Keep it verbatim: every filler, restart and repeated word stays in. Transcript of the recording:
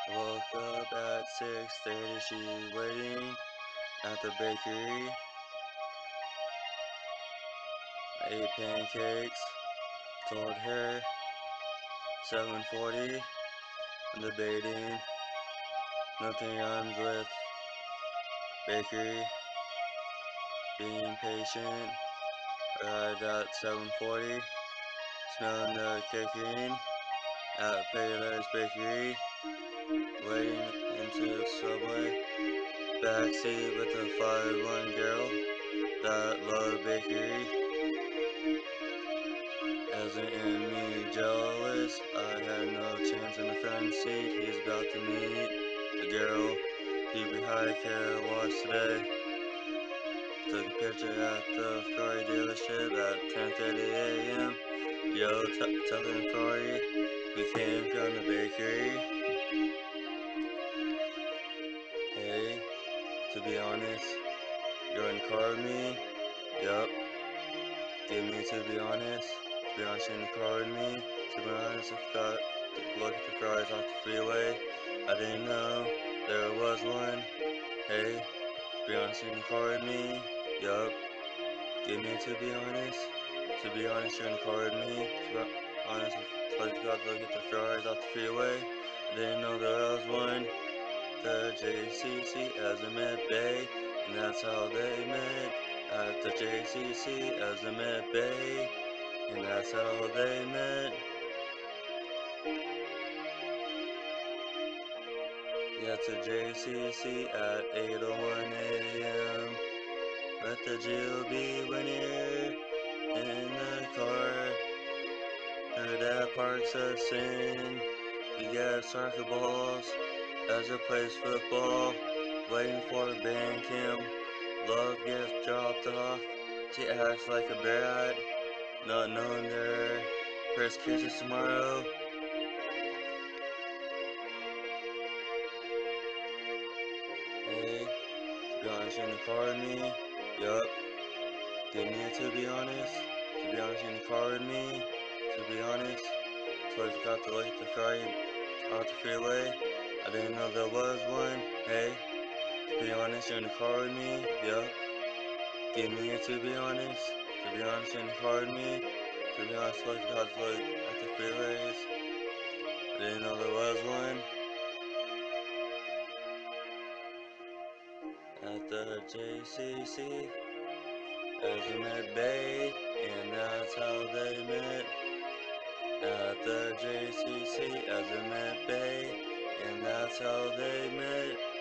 I woke up at six thirty, she waiting at the bakery. I ate pancakes, told her seven forty, I'm debating, nothing rhymes with bakery, being patient, arrived at seven forty, smelling the caking at Paradise Bakery, waiting into the subway, backseat with a five one girl that loved bakery. Hasn't in me jealous, I had no chance in the front seat. He's about to meet the girl he behind car wash today. Took a picture at the Ferrari dealership at ten thirty a m Yo, tell him Ferrari, we came from the bakery. Hey, to be honest, you're in the car with me. Yup. Give me to be honest. To be honest, you're in the car with me. To be honest, I forgot to look at the fries off the freeway. I didn't know there was one. Hey, to be honest, you're in the car with me. Yup. Give me to be honest. To be honest, you're in the car with me. To be honest, I forgot to look at the fries off the freeway. I didn't know there was one. The J C C as a Met Bay, and that's how they met. At the J C C as a Met Bay, and that's how they met. Yeah, to J C C at eight oh one a m Let the G O B winner in the car. Her dad parks us in. We got soccer balls. Ezra plays football. Waiting for band camp. Love gets dropped off. She acts like a brat. Not knowing their first kisses tomorrow. Hey, to be honest, you're in the car with me. Yup. Didn't need to be honest. To be honest, you're in the car with me. To be honest, so I forgot to look at the Ferrari off the freeway. I didn't know there was one. Hey, to be honest, you're in the car with me. Yup. Give me a to be honest. To be honest, you're in the car with me. To be honest, I forgot to look at the freeways. I didn't know there was one. At the J C C as a Met Bay, and that's how they met. At the J C C as a Met Bay, and that's how they met.